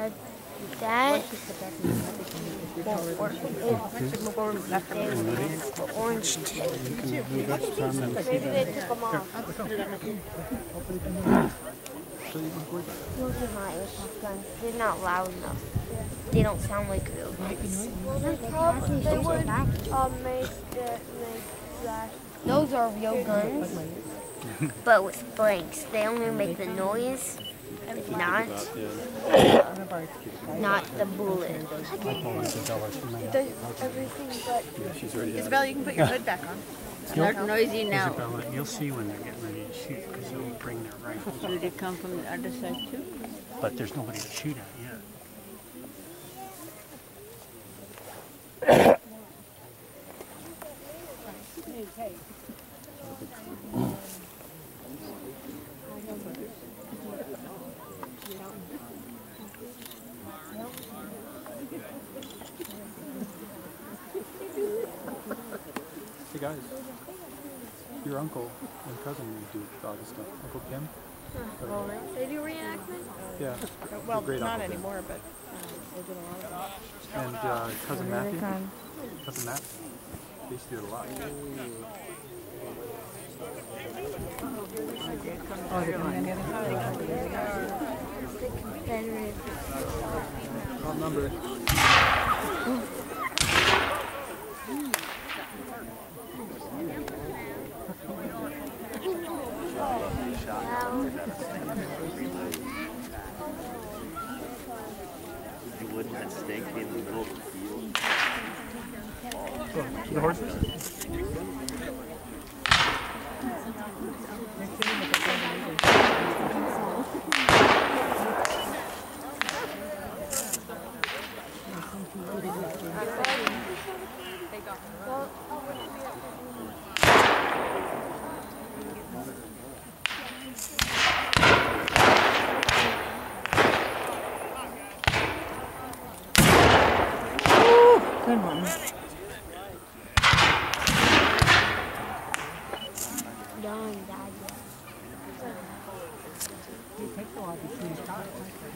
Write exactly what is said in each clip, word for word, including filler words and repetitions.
That, that orange tip. Maybe they took them off. Those are not airsoft guns. They're not loud enough. They don't sound like real guns. They would um, make it make that. Those are real guns, but with blanks. They only make the noise, not not the bullet. The, everything but. Isabel, you can put your hood back on. They're noisy now. Isabella, you'll see when they're getting ready to shoot because they'll bring their rifles. Do they come from the other side too? But there's nobody to shoot at yet. Hey guys, your uncle and cousin do all this stuff. Uncle Kim? They do reenactment? Yeah. Well, Great not uncle Kim. anymore, but um, they did a lot of it. And uh, cousin Matthew? Cousin Matt? They used to do it a lot. Oh, they're coming on the other side. Wrong number. You wouldn't have stake in the middle of the field. Oh, the horses? Good one. Done, Dad. It takes a while between shots.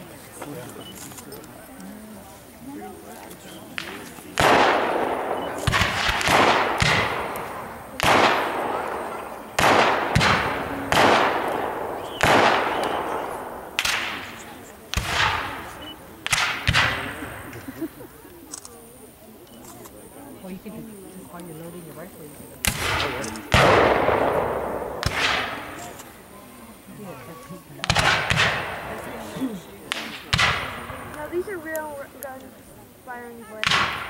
Well, you can just while you're loading your rifle, you can. No, these are real guns firing blades.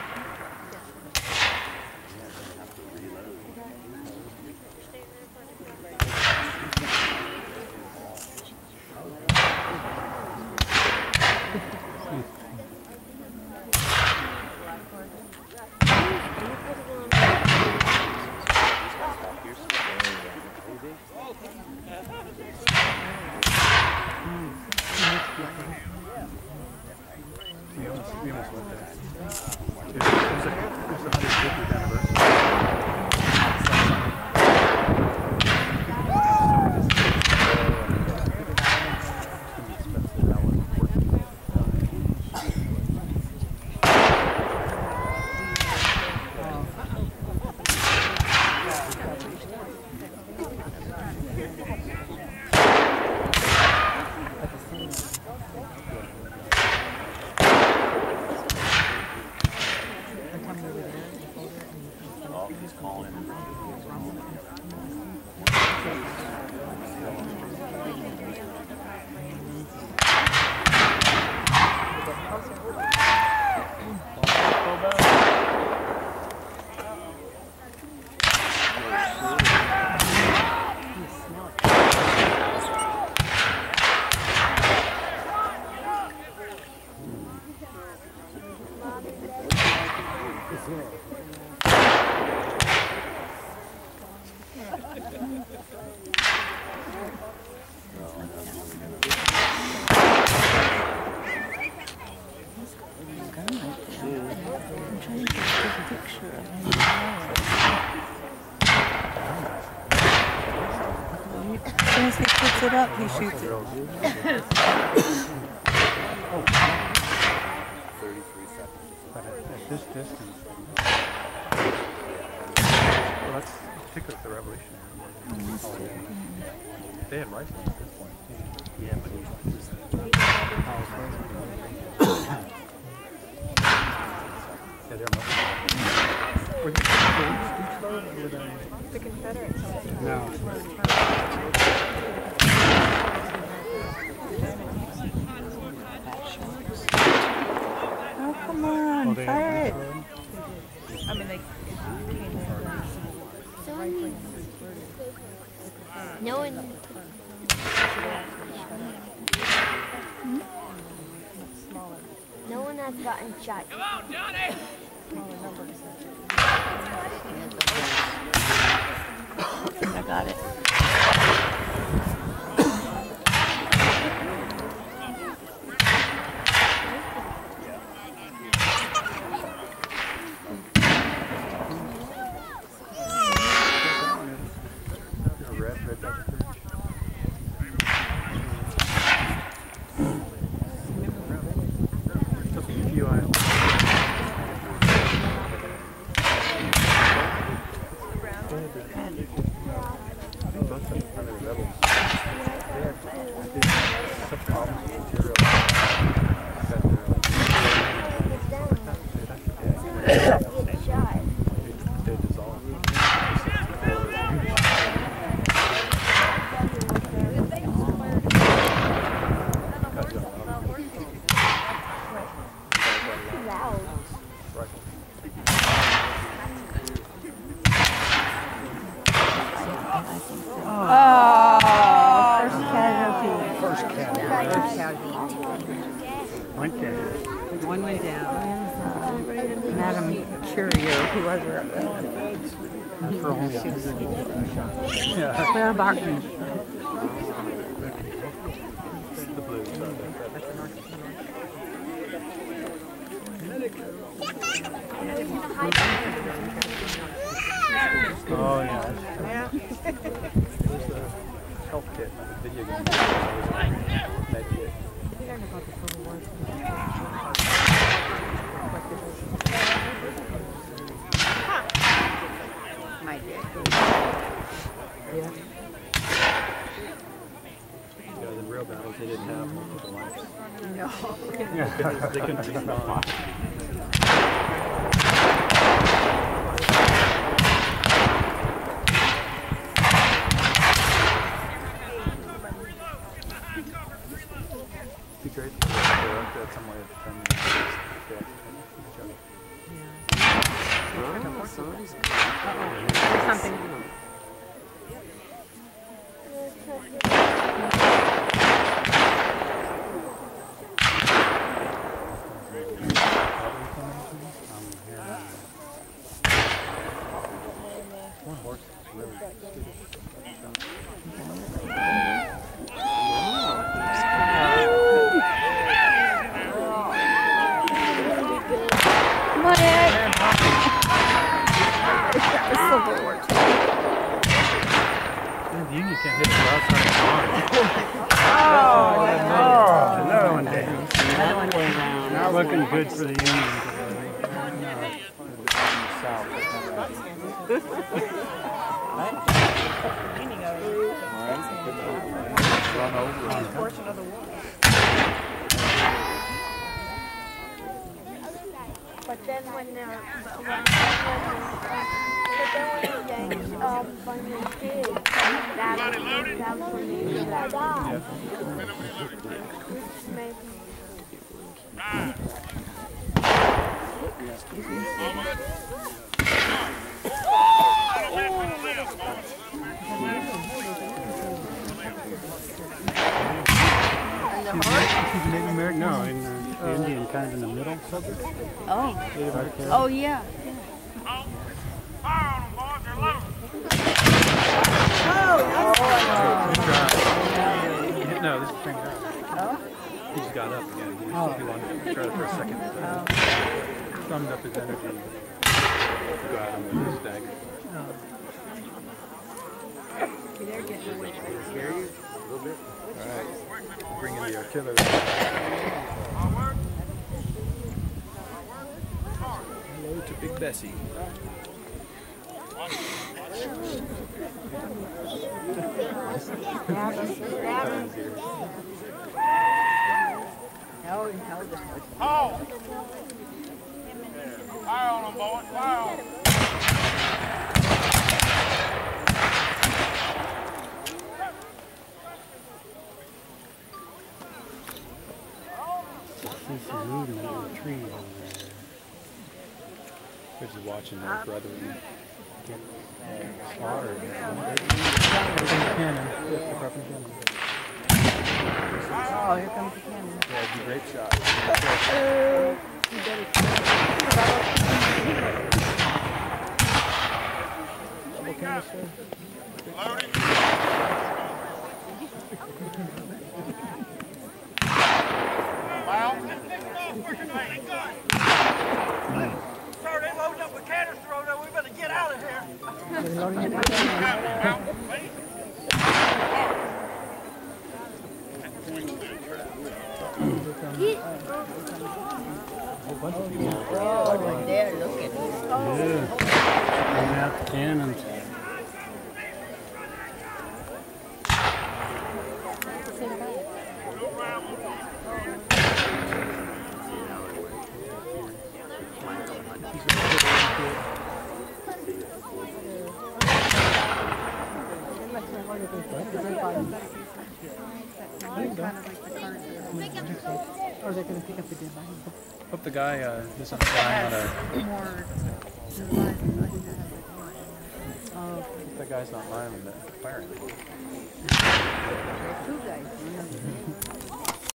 We almost, we almost went there. It was, it was, a, it was the one hundred fiftieth anniversary. As soon as he puts it up, he shoots it. this distance. Well, that's particularly the Revolutionary War. They had rifles at this point. Yeah, but Yeah, they're much. Were they speech though? Or were they? The Confederates. No. Oh, come on, Oh, they fire had it. beach road? I mean, they came in. No one. No one has gotten shot. Come on, Johnny! I got it. Red, red dot church. Took a few items. Both of them are rebels. They have some problems with material. That they're like, Get shot. they dissolve. Loud. Oh, first casualty. First cat. One cat. One went down. Madam Curio, whoever. For home. Yeah. Claire Barton. The blues. Oh yeah. Yeah. There's a health kit, like a video game. Med kit. My dear. Yeah. Yeah, in real battles they didn't have multiple lives. No. Yeah. They couldn't respawn. It'd be great if they had some way of determining if they actually each other. Something. One horse is really stupid. Come on, Ed. The Civil War. The Union can't hit the outside of the line. Oh, Another one down. another one going down. Not looking good for the Union today. Run over. Portion of the war. But then when the but when, when, but then when the Yanks um finally did, that was that was when they got died. Which made She's Native American? No, in the Indian, kind of in the middle suburbs. Oh. Native American. Oh, yeah. Good job. No, this is the same guy. He just got up again. He, was, he wanted to try it for a second. Summed up his energy. Go at him with his dagger. They're getting away. Scare you? A little bit? Alright. Bring in the artillery. Bessie. No, no, this was Oh! Fire on them, boys. Fire on them. See some moving in the trees over there. We're just watching their brother get slaughtered. Cannon. Oh, here comes the cannon. Yeah, it'd be a great shot. Double canister. Loading. Well, sir, they loading up a canister over there. We better get out of here. They're loading it up. Oh, right there, look at this. Yeah. Bring out the cannons. Or they're going to pick up the dead body. Hope the guy uh, isn't flying on a. More. Oh, Hope that guy's not lying on the fire. two guys.